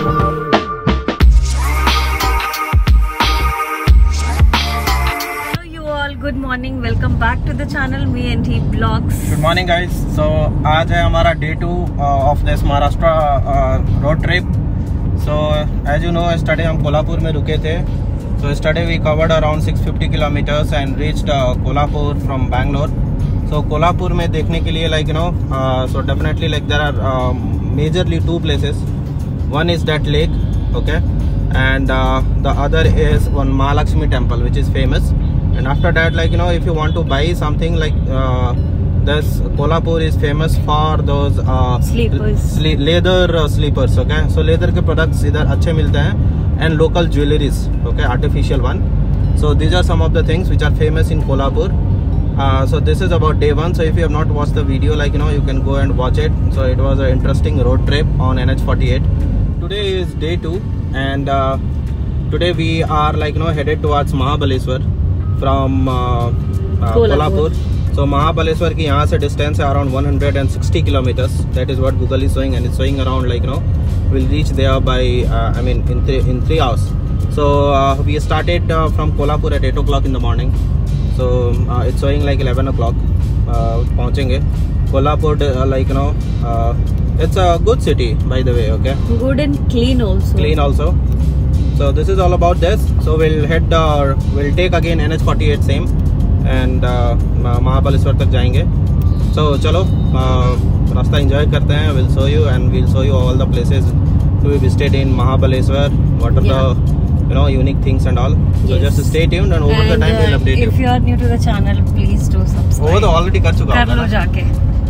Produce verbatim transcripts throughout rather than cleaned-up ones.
Good morning, welcome back to the channel me and he blogs. Good morning guys. So आज है हमारा day two of this Maharashtra road trip. So as you know yesterday हम कोल्हापुर में रुके थे। So yesterday we covered around six fifty kilometres and reached Kolhapur from Bangalore. So Kolhapur में देखने के लिए like you know so definitely like there are majorly two places. One is that lake, okay, and uh, the other is one Mahalakshmi temple which is famous. And after that, like you know, if you want to buy something like uh, this Kolhapur is famous for those uh, sleepers, sle leather uh, sleepers, okay. So leather के products इधर अच्छे मिलते हैं and local jewelries, okay, artificial one. So these are some of the things which are famous in Kolhapur. Uh, so this is about day one. So if you have not watched the video, like you know, you can go and watch it. So it was an interesting road trip on N H forty-eight. Today is day two. And uh, today we are like you know headed towards Mahabaleshwar from uh, uh, Kolhapur. So Mahabaleshwar की यहाँ से distance है around one hundred sixty kilometers. That is what Google is showing, and it's showing around like you know we'll reach there by uh, I mean in three in three hours. So uh, we started uh, from Kolhapur at eight o'clock in the morning. So uh, it's showing like eleven o'clock. Uh, पहुँचेंगे Kolhapur uh, like you know. Uh, It's a good city, by the way, okay. Good and clean also. Clean also. So this is all about this. So we'll head, uh, we'll take again N H forty-eight same, and uh, Mahabaleshwar तक जाएंगे. So चलो uh, रास्ता enjoy करते हैं. We'll show you and we'll show you all the places to be visited in Mahabaleshwar. What are yeah. the you know unique things and all. So yes. just stay tuned and over and, the time uh, we'll update if you. If you are new to the channel, please do subscribe. वो तो already कर चुका हूँ. कर लो जाके.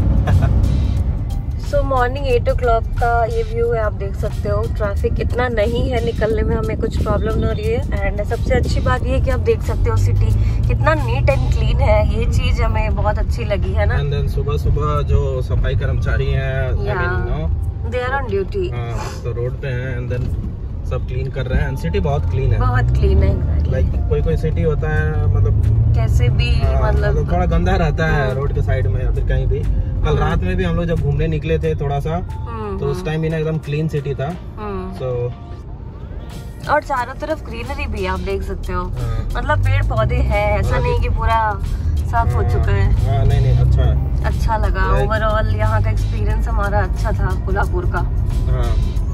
तो morning eight ओ clock का ये व्यू है, आप देख सकते हो। ट्रैफिक इतना नहीं है, निकलने में हमें कुछ प्रॉब्लम नहीं हो रही है। एंड सबसे अच्छी बात ये कि आप देख सकते हो सिटी कितना नीट एंड क्लीन है। ये चीज हमें बहुत अच्छी लगी है ना। एंड देन सुबह सुबह जो सफाई कर्मचारी हैं दे आर ऑन ड्यूटी, तो रोड पे हैं एंड देन सब क्लीन कर रहे हैं। एंड सिटी बहुत क्लीन है, बहुत क्लीन है। लाइक like, कोई कोई सिटी होता है मतलब कैसे भी आ, मतलब थोड़ा गंदा रहता है रोड के साइड में या फिर कहीं भी। कल रात में भी हम लोग जब घूमने निकले थे थोड़ा सा, तो उस टाइम भी ना एकदम क्लीन सिटी था। सो और चारों तरफ ग्रीनरी भी आप देख सकते हो, मतलब पेड़ पौधे हैं, ऐसा नहीं कि पूरा साफ हो चुका है। हाँ, नहीं नहीं अच्छा है, अच्छा लगा। ओवरऑल यहाँ का एक्सपीरियंस हमारा अच्छा था कोल्हापुर का। हाँ।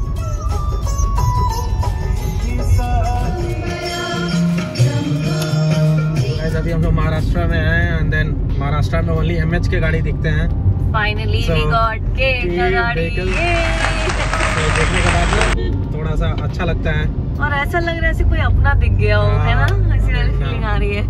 अभी हम लोग महाराष्ट्र में हैं एंड देन महाराष्ट्र में ओनली एमएच के गाड़ी दिखते हैं। फाइनली वी गॉट के गाड़ी। तो देखने के बाद थोड़ा सा अच्छा लगता है और ऐसा लग रहा है जैसे कोई अपना दिख गया हो, है ना, ऐसी वाली फीलिंग आ रही है।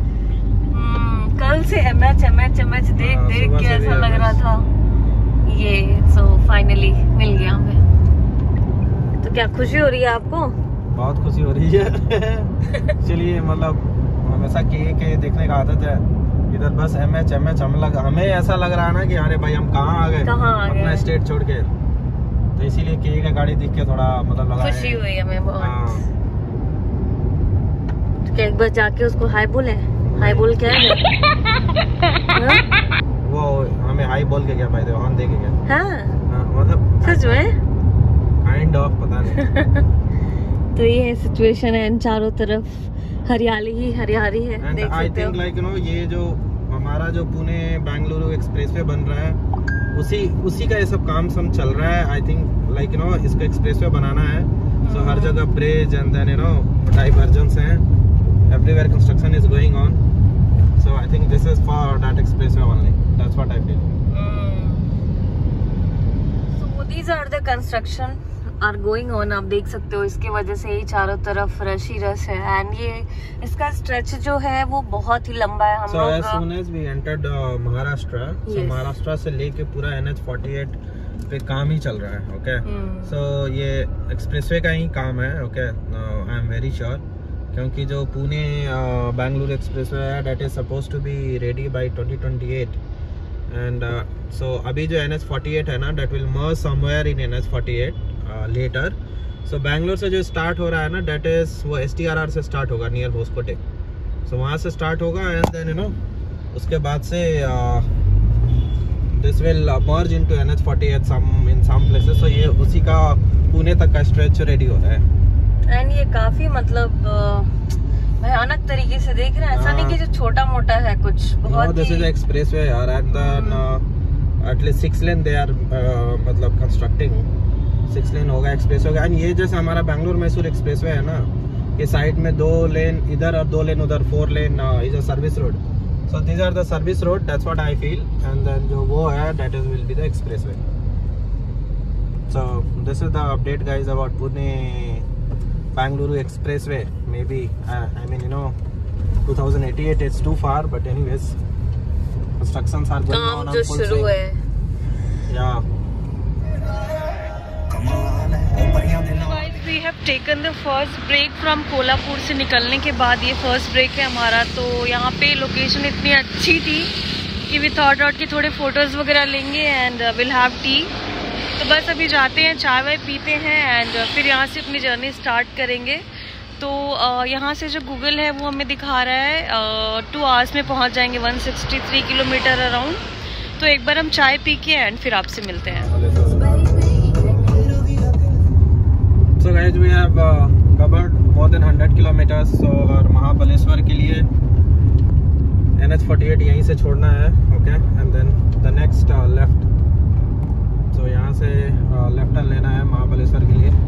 कल से एमएच एमएच एमएच देख देख के ऐसा लग रहा था ये। सो फाइनली मिल गया हमें। तो क्या खुशी हो रही है आपको? बहुत खुशी हो रही है। चलिए मतलब हमेशा के के देखने का आदत है इधर, बस एम एच एम एच हम लग हमें ऐसा लग रहा है ना कि अरे भाई हम कहाँ आ गए अपना स्टेट छोड़ के। तो इसीलिए के का गाड़ी दिख के थोड़ा मतलब लगा खुशी हुई हमें बहुत। तो एक बार जाके उसको हाय बोले, हाय बोल क्या है वो हमें हाई बोल के क्या फायदे, ऑन दे के क्या। हाँ मतलब सच में काइंड ऑफ पता नहीं। तो ये सिचुएशन है, चारों तरफ हरियाली ही हरियाली है। And देख I think like you know ये जो हमारा जो पुणे बेंगलुरु एक्सप्रेसवे बन रहा है उसी उसी का ये सब काम सब चल रहा है। I think like you know इसको एक्सप्रेसवे बनाना है। सो so, हर जगह bridge and then you know divergence हैं, everywhere construction is going on. So I think this is for that expressway only, that's what I feel. So these are the construction are going on. आप देख सकते हो इसकी वजह से ही चारों तरफ रश ही रश है। एंड ये इसका स्ट्रेच जो है वो बहुत ही लंबा है। हम लोग as soon as we entered Maharashtra, so Maharashtra से लेके पूरा एन एच फोर्टी एट पे काम ही चल रहा है। ओके, सो ये एक्सप्रेसवे का ही काम है। Okay, I am very sure, क्योंकि जो पुणे बेंगलुरु एक्सप्रेसवे है that is suppose to be ready by twenty twenty eight. And so अभी जो एन एच फोर्टी एट है ना that will merge somewhere in N H forty eight later. So Bangalore से जो start हो रहा है ना दैट इज वो एस टी आर आर से स्टार्ट होगा नियर होस्कोटे। सो वहाँ से स्टार्ट होगा एंड देन यू नो उसके बाद से this will merge into N H forty eight some in some places. So ये उसी का पुणे तक का स्ट्रेच रेडी हो रहा है। एंड ये काफी मतलब भयानक तरीके से देख रहे हैं, ऐसा नहीं कि जो छोटा मोटा है कुछ बहुत। दिस इज एक्सप्रेसवे यार, and then at least six lane they are मतलब कंस्ट्रक्टिंग, सिक्स लेन होगा एक्सप्रेस होगा। एंड ये जैसे हमारा बैंगलोर मैसूर एक्सप्रेसवे है ना, ये साइड में दो लेन इधर और दो लेन उधर, four lane is a service road. So these are the service road, that's what I feel. And then जो वो है that is will be the expressway. So this is the update guys about Pune Bangalore expressway. Maybe uh, I mean you know twenty eighty-eight it's too far, but anyways constructions are going on. काम जो शुरू है। Yeah. Guys, we have taken the first break from Kolhapur से निकलने के बाद ये first break है हमारा। तो यहाँ पे लोकेशन इतनी अच्छी थी कि वी थॉट आउट कि थोड़े फोटोज वगैरह लेंगे एंड विल हैव टी। तो बस अभी जाते हैं, चाय वाय पीते हैं एंड फिर यहाँ से अपनी जर्नी स्टार्ट करेंगे। तो यहाँ से जो गूगल है वो हमें दिखा रहा है टू आवर्स में पहुँच जाएंगे, one sixty three kilometre around. तो एक बार हम चाय पी के एंड फिर आपसे मिलते हैं। So guys, we have uh, covered more than one hundred kilometers. So और महाबलेश्वर के लिए एन एच फोर्टी एट यहीं से छोड़ना है, okay, and then the next left. तो यहाँ से लेफ्ट टर्न लेना है महाबलेश्वर के लिए।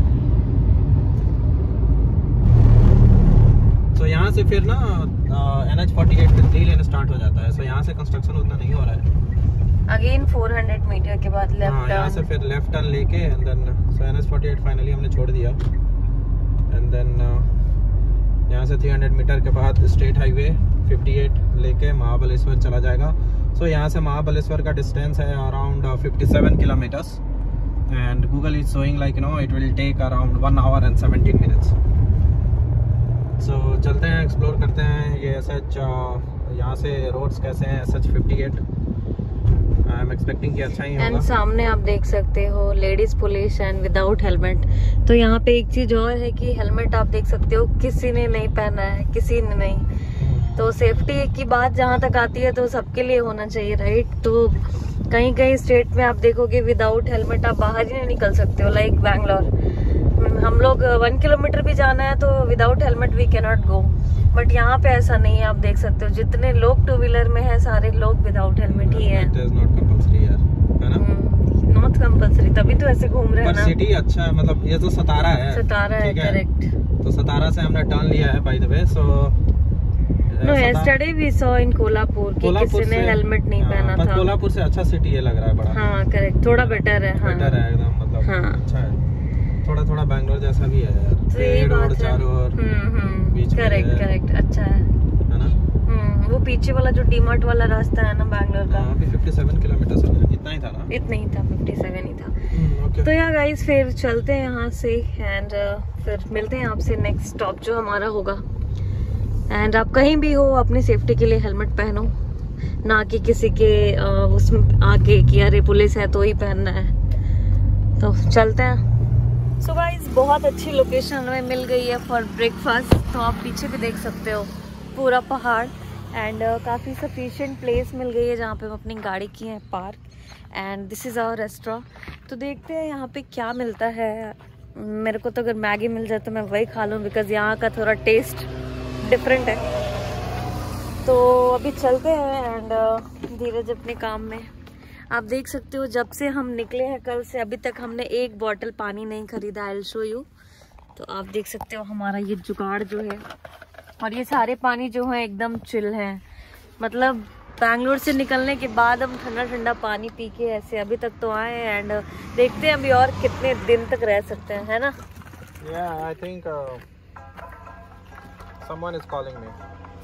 तो यहाँ से फिर ना एन एच फोर्टी एट पे थ्री लेन स्टार्ट हो जाता है। सो यहाँ से कंस्ट्रक्शन उतना नहीं हो रहा है। अगेन फोर हंड्रेड मीटर के बाद लेफ्ट टर्न, यहाँ से फिर लेफ्ट टर्न लेके and then so N H forty eight finally हमने छोड़ दिया। एंड देन यहाँ से थ्री हंड्रेड मीटर के बाद स्टेट हाईवे फिफ्टी एट लेके महाबलेश्वर चला जाएगा। सो so, यहाँ से महाबलेश्वर का डिस्टेंस है around fifty seven kilometres and Google is showing like you know it will take around one hour and seventeen minutes. सो चलते हैं, एक्सप्लोर करते हैं ये एस एच यहाँ से रोड्स कैसे हैं। S H fifty eight I am expecting कि अच्छा ही होगा। एंड सामने आप देख सकते हो ladies police and without helmet. तो यहाँ पे एक चीज और है कि हेलमेट आप देख सकते हो किसी ने नहीं पहना है, किसी ने नहीं। तो सेफ्टी की बात जहाँ तक आती है तो सबके लिए होना चाहिए, राइट। तो कहीं कहीं स्टेट में आप देखोगे विदाउट हेलमेट आप बाहर ही नहीं निकल सकते हो, लाइक बैंगलोर। हम लोग वन किलोमीटर भी जाना है तो without helmet we can not go, but यहाँ पे ऐसा नहीं है। आप देख सकते हो जितने लोग टू व्हीलर में हैं सारे लोग विदाउट हेलमेट ही हैं। नॉट कंपल्सरी, तभी तो ऐसे घूम रहे हैं ना। सिटी अच्छा है, मतलब ये तो सतारा है। सतारा है, करेक्ट। तो सतारा से हमने टर्न लिया है by the way. So no yesterday we saw in Kolhapur कि किसी ने हेलमेट नहीं पहना था। कोल्हापुर से अच्छा सिटी ये लग रहा है बड़ा। हाँ करेक्ट, थोड़ा बेटर है। हाँ बेटर है एकदम, मतलब हाँ अच्छा है। थोड़ा थोड़ा बैंगलोर जैसा भी है यार, तो ये रोड बात है। चारों ओर बीच में करेक्ट करेक्ट, अच्छा है है ना। हम्म वो पीछे वाला जो डीमार्ट वाला रास्ता है ना बैंगलोर का, हाँ अभी फिफ्टी सेवन किलोमीटर इतना ही था ना। इतना ही था, फिफ्टी सेवन ही था। okay. तो यार गाइस फिर चलते हैं यहाँ से एंड uh, फिर मिलते हैं आपसे नेक्स्ट स्टॉप जो हमारा होगा। एंड आप कहीं भी हो अपनी सेफ्टी के लिए हेलमेट पहनो, ना कि किसी के uh, उसमें आके कि अरे पुलिस है तो ही पहनना है। तो चलते हैं। सो गाइस बहुत अच्छी लोकेशन हमें मिल गई है फॉर ब्रेकफास्ट। तो आप पीछे भी देख सकते हो पूरा पहाड़ एंड uh, काफ़ी सफिशिएंट प्लेस मिल गई है जहाँ पे हम अपनी गाड़ी की है park. And this is our restaurant. तो देखते हैं यहाँ पे क्या मिलता है। मेरे को तो अगर मैगी मिल जाए तो मैं वही खा लूँ, बिकॉज यहाँ का थोड़ा टेस्ट डिफरेंट है। तो अभी चलते हैं एंड uh, धीरज अपने काम में। आप देख सकते हो जब से हम निकले हैं कल से अभी तक हमने एक बॉटल पानी नहीं खरीदा। I will show you. तो आप देख सकते हो हमारा ये जुगाड़ जो है, और ये सारे पानी जो है एकदम चिल है। मतलब बैंगलोर से निकलने के बाद हम ठंडा ठंडा पानी पी के ऐसे अभी तक तो आए हैं एंड देखते हैं अभी और कितने दिन तक रह सकते हैं, है ना। Yeah, I think uh, someone is calling me.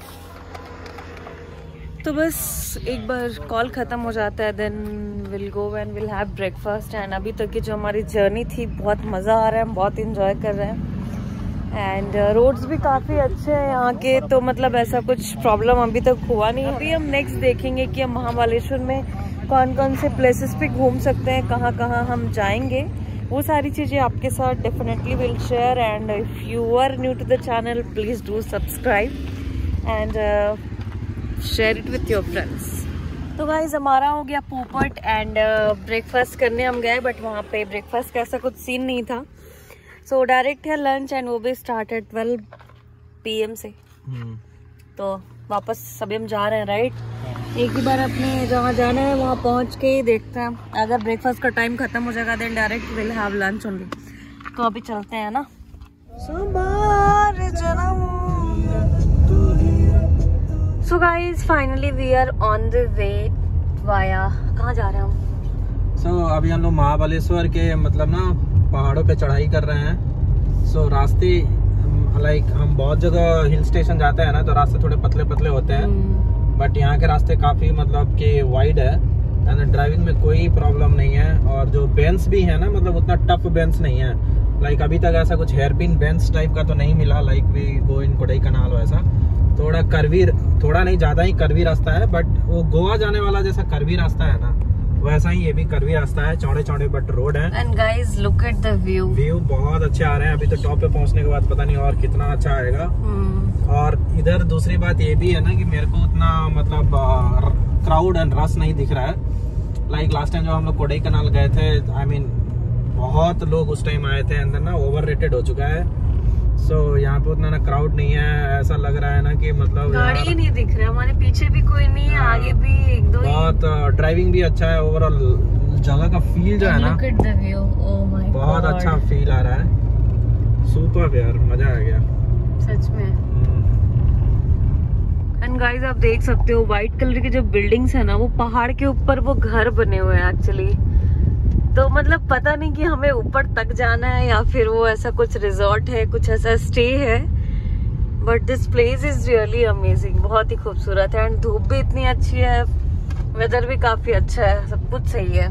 तो बस एक बार कॉल ख़त्म हो जाता है then will go and will have breakfast. And अभी तक की जो हमारी जर्नी थी बहुत मज़ा आ रहा है, हम बहुत इंजॉय कर रहे हैं। एंड रोड्स भी काफ़ी अच्छे हैं यहाँ के, तो मतलब ऐसा कुछ प्रॉब्लम अभी तक हुआ नहीं। अभी हम नेक्स्ट देखेंगे कि हम महाबलेश्वर में कौन कौन से प्लेसेस पे घूम सकते हैं, कहाँ कहाँ हम जाएंगे। वो सारी चीज़ें आपके साथ definitely will share. And if you are new to the channel please do subscribe and share it with your friends. तो गाइज हमारा हो गया पोपट एंड ब्रेकफास्ट करने हम गए, बट वहाँ पे ब्रेकफास्ट का ऐसा कुछ सीन नहीं था। सो डायरेक्ट है लंच एंड वो भी start at twelve P M से। तो वापस सभी हम जा रहे हैं राइट। एक ही बार अपने जहाँ जाना है वहाँ पहुँच के ही देखते हैं, अगर ब्रेकफास्ट का टाइम खत्म हो जाएगा then direct will have lunch only. तो अभी चलते हैं ना। So guys finally we are on the way via, कहाँ जा रहे हैं हम? सो so, अभी हम लोग महाबलेश्वर के मतलब ना पहाड़ों पे चढ़ाई कर रहे हैं। सो so, रास्ते लाइक हम बहुत जगह हिल स्टेशन जाते हैं ना तो रास्ते थोड़े पतले पतले होते हैं, बट hmm. यहाँ के रास्ते काफी मतलब कि वाइड है एंड ड्राइविंग में कोई प्रॉब्लम नहीं है। और जो बेंच भी है ना मतलब उतना टफ बेंच नहीं है। लाइक अभी तक ऐसा कुछ हेयरपिन बेंच टाइप का तो नहीं मिला, like we go in Kodaikanal वैसा। थोड़ा करवी, थोड़ा नहीं ज्यादा ही करवी रास्ता है, बट वो गोवा जाने वाला जैसा करवी रास्ता है ना वैसा ही ये भी करवी रास्ता है, चौड़े चौड़े बट रोड है। And guys look at the view, view बहुत अच्छे आ रहे हैं। अभी तो टॉप पे पहुंचने के बाद पता नहीं और कितना अच्छा आएगा। hmm. और इधर दूसरी बात ये भी है ना कि मेरे को उतना मतलब क्राउड एंड रश नहीं दिख रहा है। लाइक लास्ट टाइम जब हम लोग कोडाईकनाल गए थे, आई I मीन mean, बहुत लोग उस टाइम आए थे, अंदर ना ओवर रेटेड हो चुका है। सो so, यहाँ पे उतना ना क्राउड नहीं है, ऐसा लग रहा है ना कि मतलब गाड़ी ही नहीं दिख रहा, हमारे पीछे भी कोई नहीं है, आगे भी एक दो। बहुत ड्राइविंग भी अच्छा है, ओवरऑल जगह का फील जो है ना बहुत अच्छा फील आ रहा है। सुपर यार, मजा आ गया सच में। एंड गाइस आप देख सकते हो व्हाइट कलर की जो बिल्डिंग्स है ना वो पहाड़ के ऊपर वो घर बने हुए हैं एक्चुअली। तो मतलब पता नहीं कि हमें ऊपर तक जाना है या फिर वो ऐसा कुछ रिजॉर्ट है, कुछ ऐसा स्टे है, but this place is really amazing, बहुत ही खूबसूरत है। एंड धूप भी इतनी अच्छी है, वेदर भी काफी अच्छा है, सब कुछ सही है।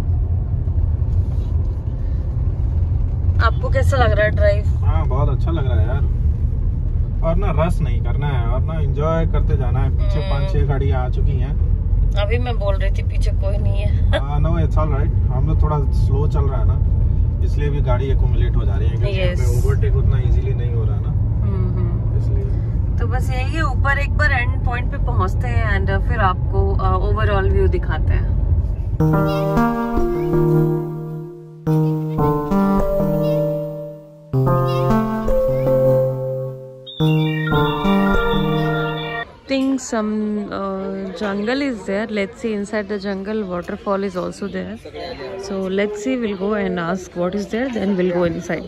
आपको कैसा लग रहा है ड्राइव? हाँ बहुत अच्छा लग रहा है यार, और ना रश नहीं करना है और ना एंजॉय करते जाना है। पीछे पांच छह गाड़ियाँ आ चुकी हैं, अभी मैं बोल रही थी पीछे कोई नहीं है। नो इट्स ऑल राइट, हम लोग थोड़ा स्लो चल रहा है ना इसलिए भी गाड़ी एक्यूमुलेट हो जा रही है, क्योंकि yes. यहाँ पे ओवरटेक उतना इजीली नहीं हो रहा ना, इसलिए। तो बस यही है, ऊपर एक बार एंड पॉइंट पे पहुंचते हैं एंड फिर आपको ओवरऑल व्यू दिखाते हैं। think some uh, jungle is there. Let's see inside the jungle. Waterfall is also there. So let's see. We'll go and ask what is there. Then we'll go inside.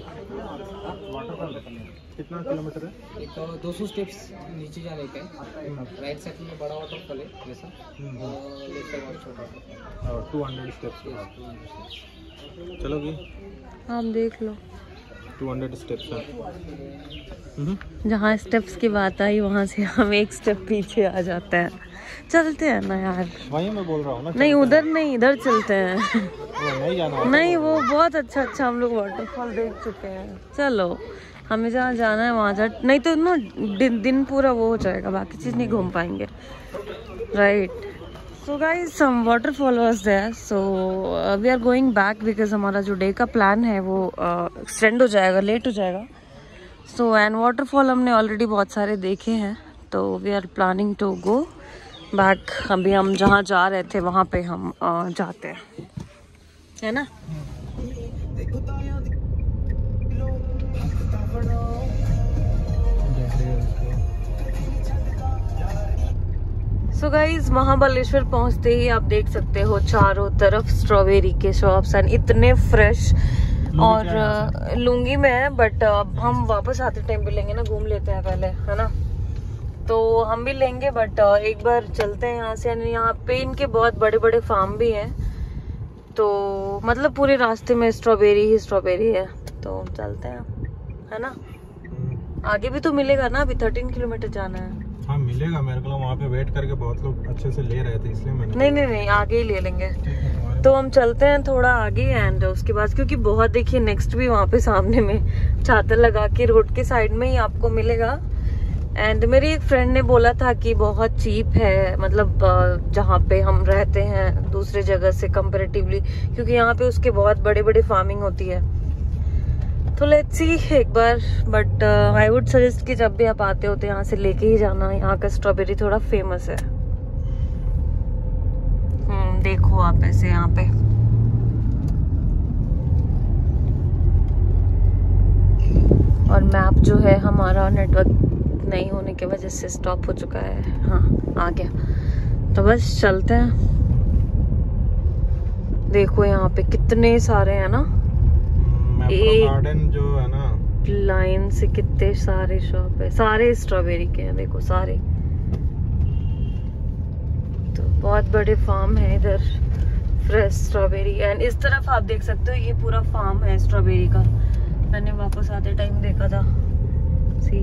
कितना kilometre है? एक दो सौ steps नीचे जाने का है। Right side में बड़ा वाटरफॉल है जैसा, और लेफ्ट साइड में छोटा। और दो सौ स्टेप्स। चलोगी? आप देख लो। दो सौ स्टेप्स है। जहाँ स्टेप्स की बात आई वहाँ से हम एक स्टेप पीछे आ जाते हैं। चलते हैं ना यार, वही मैं बोल रहा हूँ ना। नहीं उधर नहीं, इधर चलते हैं। वो नहीं जाना, नहीं वो बहुत अच्छा अच्छा हम लोग वाटरफॉल देख चुके हैं। चलो हमें जहाँ जाना है वहाँ जा, नहीं तो ना दिन, दिन पूरा वो हो जाएगा, बाकी चीज़ नहीं घूम पाएंगे, right. So guys some waterfall was there, so we are going back because हमारा जो डे का प्लान है वो एक्सटेंड uh, हो जाएगा, लेट हो जाएगा। सो एंड वाटरफॉल हमने ऑलरेडी बहुत सारे देखे हैं, तो we are planning to go back. अभी हम जहाँ जा रहे थे वहाँ पे हम uh, जाते हैं, है ना। सो गाइज महाबलेश्वर पहुंचते ही आप देख सकते हो चारों तरफ स्ट्रॉबेरी के शॉप्स एंड इतने फ्रेश, और लुंगी में है बट अब हम वापस आते टाइम भी लेंगे ना, घूम लेते हैं पहले, है ना। तो हम भी लेंगे बट एक बार चलते हैं यहाँ से। यहाँ पे इनके बहुत बड़े बड़े फार्म भी हैं, तो मतलब पूरे रास्ते में स्ट्रॉबेरी ही स्ट्रॉबेरी है, तो चलते हैं, है ना। आगे भी तो मिलेगा ना, अभी थर्टीन किलोमीटर जाना है। हाँ मिलेगा, मेरे को वहाँ पे वेट करके बहुत लोग अच्छे से ले रहे थे, इसलिए मैंने नहीं नहीं नहीं आगे ही ले लेंगे। तो हम चलते हैं थोड़ा आगे एंड उसके बाद, क्योंकि बहुत देखिए नेक्स्ट भी वहाँ पे सामने में चादर लगा के रोड के साइड में ही आपको मिलेगा। एंड मेरी एक फ्रेंड ने बोला था कि बहुत चीप है, मतलब जहाँ पे हम रहते हैं दूसरे जगह से कंपेरेटिवली, क्योंकि यहाँ पे उसके बहुत बड़े बड़े फार्मिंग होती है। तो लेट्स सी एक बार, बट आई वुड सजेस्ट कि जब भी आप आते हो तो यहाँ से लेके ही जाना, यहाँ का स्ट्रॉबेरी थोड़ा फेमस है। हम्म देखो आप ऐसे यहाँ पे और मैप जो है हमारा नेटवर्क नहीं होने की वजह से स्टॉप हो चुका है। हाँ आ गया, तो बस चलते हैं। देखो यहाँ पे कितने सारे हैं ना, एक गार्डन जो है ना लाइन से कितने सारे शॉप है, सारे स्ट्रॉबेरी के हैं। देखो सारे, तो बहुत बड़े फार्म है इधर, फ्रेश स्ट्रॉबेरी। एंड इस तरफ आप देख सकते हो ये पूरा फार्म है स्ट्रॉबेरी का। मैंने वापस आते टाइम देखा था। सी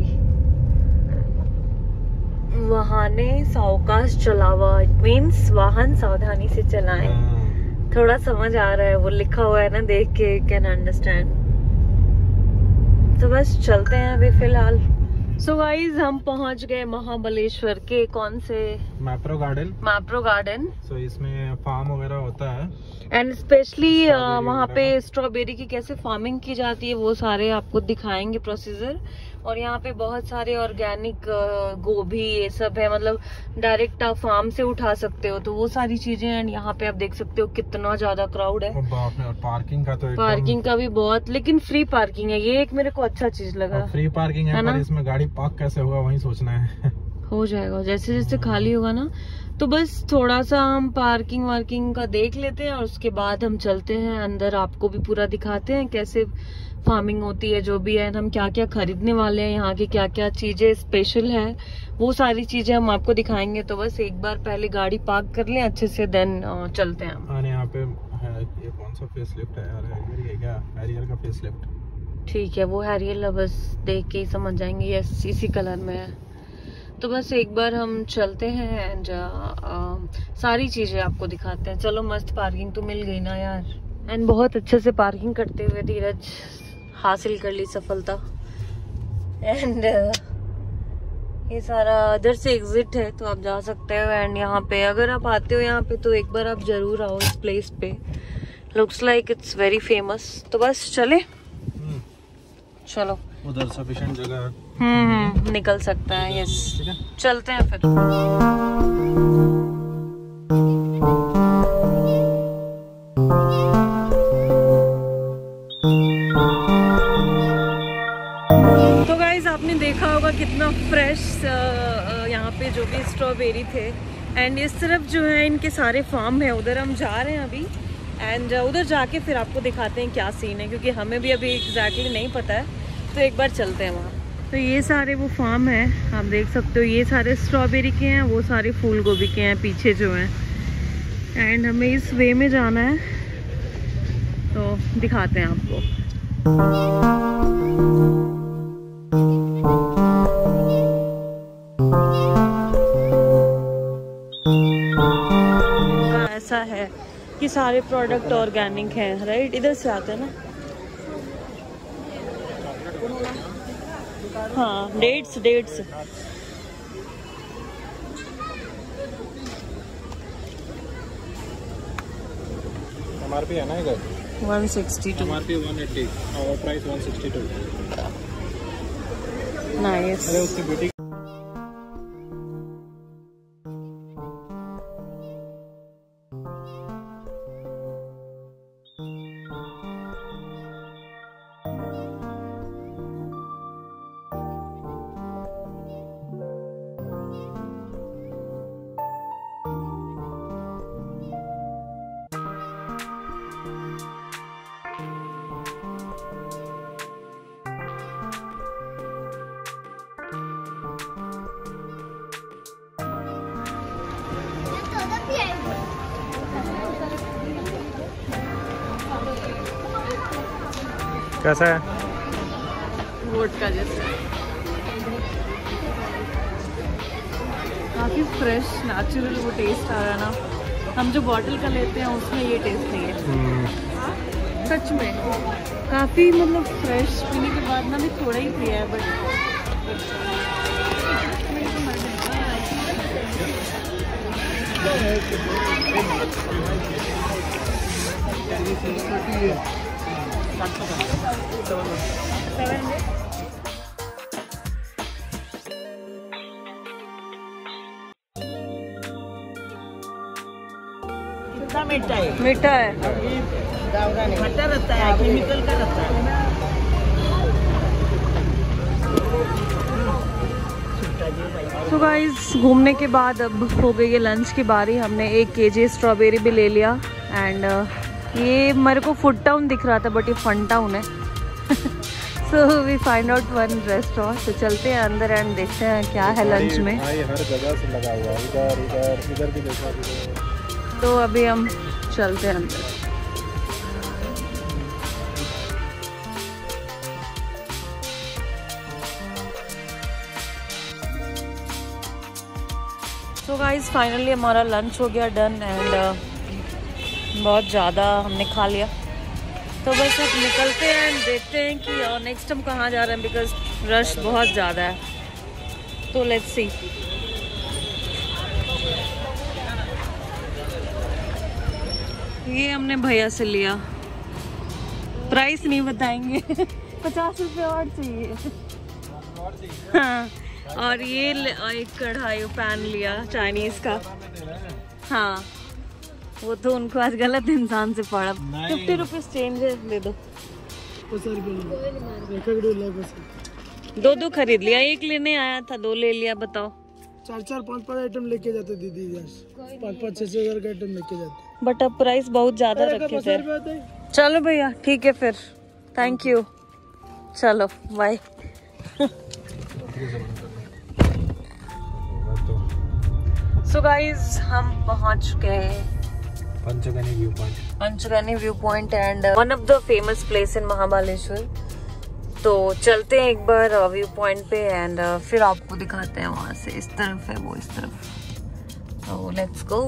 वाहने सावकाश चलावा, इट मीन्स वाहन सावधानी से चलाएं। थोड़ा समझ आ रहा है, वो लिखा हुआ है ना, देख के कैन अंडरस्टैंड। तो बस चलते हैं अभी फिलहाल। सो गाइज हम पहुंच गए महाबलेश्वर के कौन से Mapro garden. Mapro garden. So इसमें फार्म वगैरह होता है एंड स्पेशली वहाँ पे स्ट्रॉबेरी की कैसे फार्मिंग की जाती है वो सारे आपको दिखाएंगे प्रोसीजर। और यहाँ पे बहुत सारे ऑर्गेनिक गोभी ये सब है, मतलब डायरेक्ट आप फार्म से उठा सकते हो, तो वो सारी चीजें। एंड यहाँ पे आप देख सकते हो कितना ज्यादा क्राउड है। और पार्किंग का तो पार्किंग का भी बहुत, लेकिन फ्री पार्किंग है, ये एक मेरे को अच्छा चीज लगा। फ्री पार्किंग है, है पर इसमें गाड़ी पार्क कैसे होगा वही सोचना है। हो जाएगा जैसे जैसे खाली होगा ना, तो बस थोड़ा सा हम पार्किंग वार्किंग का देख लेते हैं और उसके बाद हम चलते हैं अंदर। आपको भी पूरा दिखाते हैं कैसे फार्मिंग होती है, जो भी है, हम क्या क्या खरीदने वाले हैं, यहाँ की क्या क्या चीजें स्पेशल है, वो सारी चीजें हम आपको दिखाएंगे। तो बस एक बार पहले गाड़ी पार्क कर लें अच्छे से, देन चलते हैं। और यहाँ पे है, ये कौन सा फेस लिफ्ट है यार, हैरियर है क्या? हैरियर का फेस लिफ्ट। ठीक है, वो हैरियर बस देख के ही समझ जाएंगे, यस इसी कलर में है। तो बस एक बार हम चलते हैं एंड सारी चीजें आपको दिखाते हैं। चलो मस्त पार्किंग तो मिल गई ना यार। एंड बहुत अच्छे से पार्किंग करते हुए धीरज हासिल कर ली सफलता। एंड uh, ये सारा इधर से एग्जिट है, तो आप जा सकते हो। एंड यहाँ पे अगर आप आते हो यहाँ पे तो एक बार आप जरूर आओ इस प्लेस पे, looks like it's very famous. तो बस चले, चलो उधर सफिशिएंट जगह है। हम्म हम्म निकल सकता है, यस चलते हैं फिर। तो गाइज आपने देखा होगा कितना फ्रेश यहाँ पे जो भी स्ट्रॉबेरी थे। एंड इस तरफ जो है इनके सारे फार्म है, उधर हम जा रहे हैं अभी। एंड उधर जाके फिर आपको दिखाते हैं क्या सीन है, क्योंकि हमें भी अभी एग्जैक्टली नहीं पता है, तो एक बार चलते हैं वहाँ। तो ये सारे वो फार्म है, आप देख सकते हो, ये सारे स्ट्रॉबेरी के हैं, वो सारे फूल गोभी के हैं पीछे जो हैं। एंड हमें इस वे में जाना है, तो दिखाते हैं आपको। ऐसा है कि सारे प्रोडक्ट ऑर्गेनिक हैं, राइट? इधर से आते हैं ना। हाँ डेट्स डेट्स एमआरपी है ना इधर one sixty two, MRP one eighty और price one sixty two. Nice. अरे उसकी ब्यूटी कैसा है? वोडका जैसा, काफी फ्रेश नेचुरल वो टेस्ट आ रहा है ना। हम जो बॉटल का लेते हैं उसमें ये टेस्ट नहीं है सच में। काफी मतलब फ्रेश पीने के बाद ना भी थोड़ा ही पिया है, बट कितना मीठा है? मीठा है, खट्टा रहता है, केमिकल का रहता है। तो गाइस घूमने के बाद अब हो गई है लंच की बारी। हमने एक केजी स्ट्रॉबेरी भी ले लिया एंड uh, ये मेरे को फूड टाउन दिख रहा था बट ये फन टाउन है। So we find out one restaurant. तो चलते हैं अंदर एंड देखते हैं क्या है लंच में। भाई हर जगह से लगा हुआ है, इधर इधर इधर भी देखो। तो अभी हम चलते हैं अंदर। तो गाइस फाइनली हमारा लंच हो गया डन एंड uh, बहुत ज़्यादा हमने खा लिया। तो बस अब निकलते हैं एंड देखते हैं कि नेक्स्ट हम कहाँ जा रहे हैं बिकॉज रश बहुत ज़्यादा है। तो लेट्स सी। ये हमने भैया से लिया, प्राइस नहीं बताएंगे। पचास रुपये और चाहिए। हाँ, और ये एक कढ़ाई पैन लिया चाइनीज का। हाँ वो तो उनको आज गलत इंसान से पड़ा। फिफ्टी रुपीज चेंज है, दे दो। दो दो खरीद लिया, एक लेने आया था दो ले लिया। बताओ चार चार पाँच पाँच आइटम लेके जाते दीदी, पाँच पाँच छह छह हजार का आइटम लेके जाते। बट अब प्राइस बहुत ज्यादा रखे थे। चलो भैया ठीक है फिर, थैंक यू। चलो बाय। सो गाइज हम पहुंच चुके हैं Panchgani view point. Panchgani view point and one of the famous place in Mahabaleshwar. तो चलते हैं एक बार व्यू पॉइंट पे एंड uh, फिर आपको दिखाते हैं वहां से। इस तरफ है वो, इस तरफ। तो let's go.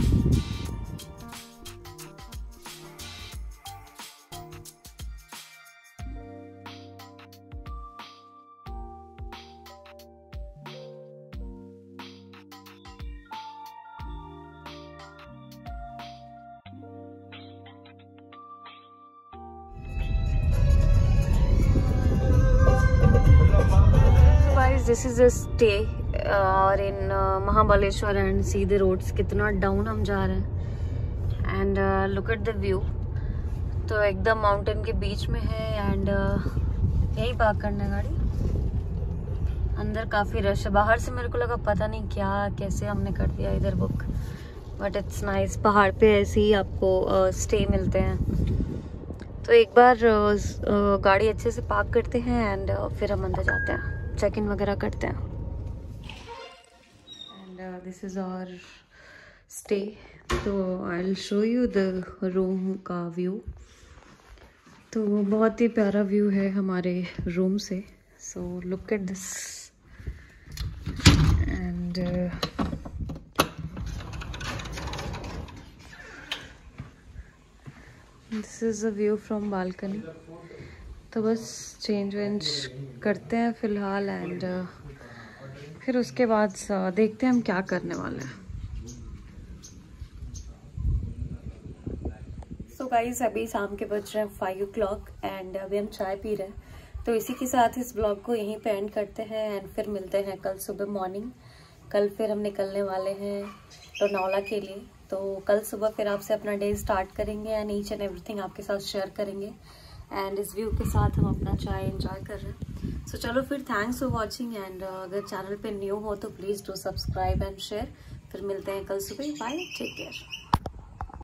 This is a stay और in Mahabaleshwar and see the roads. कितना डाउन हम जा रहे हैं and look at the view. तो एकदम माउंटेन के बीच में है एंड uh, यही पार्क करना है गाड़ी। अंदर काफी रश है। बाहर से मेरे को लगा पता नहीं क्या कैसे हमने कर दिया इधर बुक, बट इट्स नाइस। पहाड़ पे ऐसे ही आपको स्टे uh, मिलते हैं। तो एक बार uh, uh, गाड़ी अच्छे से पार्क करते हैं एंड uh, फिर हम अंदर जाते हैं, चेक इन वगैरह करते हैं। And this is our stay. तो I will show you the room का व्यू। तो बहुत ही प्यारा व्यू है हमारे रूम से। So look at this and this is a view from balcony. तो बस चेंज वेंज करते हैं फिलहाल एंड uh, फिर उसके बाद uh, देखते हैं हम क्या करने वाले हैं। सो so गाइस अभी शाम के बज रहे हैं फाइव ओ क्लॉक एंड अभी हम चाय पी रहे हैं। तो इसी के साथ इस ब्लॉग को यहीं पे एंड करते हैं एंड फिर मिलते हैं कल सुबह मॉर्निंग। कल फिर हम निकलने वाले हैं लोनावला के लिए। तो कल सुबह फिर आपसे अपना डे स्टार्ट करेंगे एंड ईच एंड एवरीथिंग आपके साथ शेयर करेंगे एंड इस व्यू के साथ हम अपना चाय एंजॉय कर रहे हैं। सो so, चलो फिर थैंक्स फॉर वाचिंग एंड अगर चैनल पे न्यू हो तो please do subscribe and share. फिर मिलते हैं कल सुबह। Bye, take care.